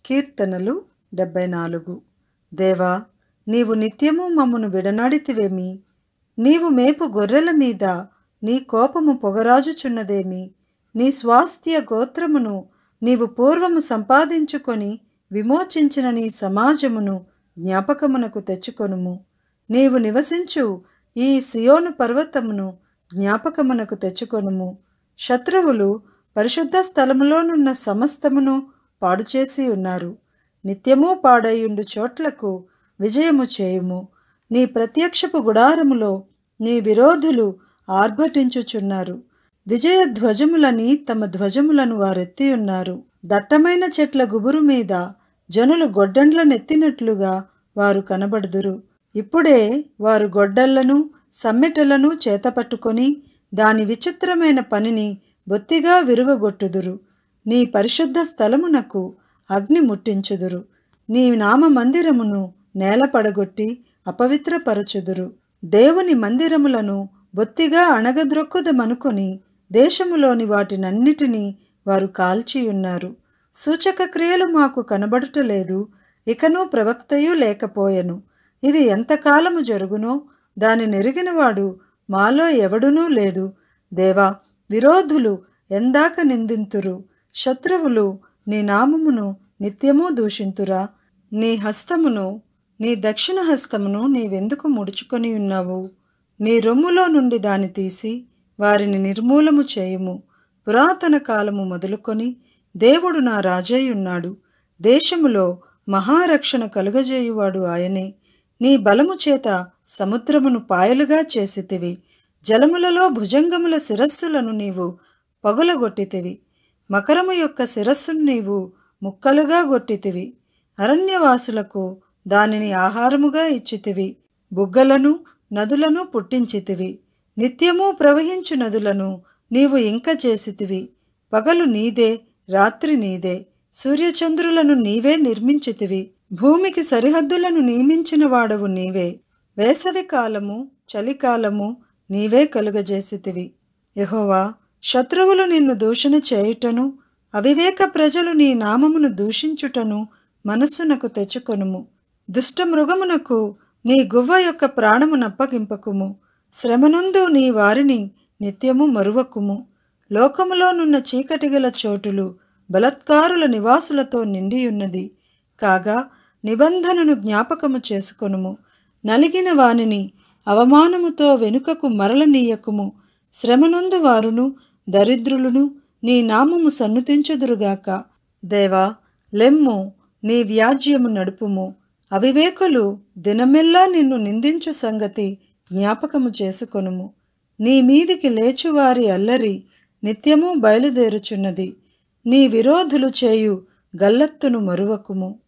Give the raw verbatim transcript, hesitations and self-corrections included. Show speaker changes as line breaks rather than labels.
కీర్తనలు డెబ్బై నాలుగు. దేవా, నీవు నిత్యము మమ్మును విడనాడితివేమి? నీవు మేపు గొర్రెల మీద నీ కోపము పొగరాజుచున్నదేమి? నీ స్వాస్థ్య గోత్రమును నీవు పూర్వము సంపాదించుకొని విమోచించిన నీ సమాజమును జ్ఞాపకమునకు తెచ్చుకొనుము. నీవు నివసించు ఈ సియోను పర్వతమును జ్ఞాపకమునకు తెచ్చుకొనుము. శత్రువులు పరిశుద్ధ స్థలములోనున్న సమస్తమును పాడుచేసి ఉన్నారు. నిత్యము పాడైయుండు చోట్లకు విజయము చేయుము. నీ ప్రత్యక్షపు గుడారములో నీ విరోధులు ఆర్భటించుచున్నారు. విజయ ధ్వజములని తమ ధ్వజములను వారెత్తి ఉన్నారు. దట్టమైన చెట్ల గుబురు మీద జనులు గొడ్డండ్లనెత్తినట్లుగా వారు కనబడుదురు. ఇప్పుడే వారు గొడ్డళ్లను సమ్మెటలను చేతపట్టుకొని దాని విచిత్రమైన పనిని బొత్తిగా విరుగగొట్టుదురు. నీ పరిశుద్ధ స్థలమునకు అగ్ని ముట్టించుదురు. నీ నామ మందిరమును నేల పడగొట్టి అపవిత్రపరచుదురు. దేవుని మందిరములను బొత్తిగా అణగద్రొక్కుదమనుకొని దేశములోని వాటినన్నిటినీ వారు కాల్చియున్నారు. సూచక క్రియలు మాకు కనబడుటలేదు, ఇకనూ ప్రవక్తయు లేకపోయెను. ఇది ఎంతకాలము జరుగునో దాని నెరిగినవాడు మాలో ఎవడునూ లేడు. దేవా, విరోధులు ఎందాక నిందింతురు? శత్రువులు నీ నామమును నిత్యము దూషింతురా? నీ హస్తమును నీ దక్షిణ హస్తమును నీవెందుకు ముడుచుకొని ఉన్నావు? నీ రొమ్ములో నుండి దాని తీసి వారిని నిర్మూలము చేయుము. పురాతన కాలము మొదలుకొని దేవుడు నా రాజయ్యున్నాడు. దేశములో మహారక్షణ కలుగజేయువాడు ఆయనే. నీ బలము చేత సముద్రమును పాయలుగా చేసితివి. జలములలో భుజంగముల శిరస్సులను నీవు పగులగొట్టితివి. మకరము యొక్క శిరస్సును నీవు ముక్కలుగా గొట్టితివి. అరణ్యవాసులకు దానిని ఆహారముగా ఇచ్చితివి. బుగ్గలను నదులను పుట్టించితివి. నిత్యము ప్రవహించు నదులను నీవు ఇంక చేసితివి. పగలు నీదే, రాత్రి నీదే. సూర్యచంద్రులను నీవే నిర్మించితివి. భూమికి సరిహద్దులను నియమించిన వాడవు నీవే. వేసవి కాలము చలికాలము నీవే కలుగజేసితివి. యెహోవా, శత్రువులు నిన్ను దూషణ చేయుటను అవివేక ప్రజలు నీ నామమును దూషించుటను మనస్సునకు తెచ్చుకొనుము. దుష్ట మృగమునకు నీ గువ్వ యొక్క ప్రాణమునప్పగింపకుము. శ్రమనందు నీ వారిని నిత్యము మరువకుము. లోకములోనున్న చీకటిగల చోటులు బలత్కారుల నివాసులతో నిండియున్నది. కాగా నిబంధనను జ్ఞాపకము చేసుకొనుము. నలిగిన వానిని అవమానముతో వెనుకకు మరలనీయకుము. శ్రమనందు వారును దరిద్రులును నీ నామము సన్నుతించుదురుగాక. దేవా, లెమ్ము, నీ వ్యాజ్యము నడుపుము. అవివేకులు దినమెల్లా నిన్ను నిందించు సంగతి జ్ఞాపకము చేసుకొనుము. నీ మీదికి లేచువారి అల్లరి నిత్యము బయలుదేరుచున్నది. నీ విరోధులు చేయు గల్లత్తును మరువకుము.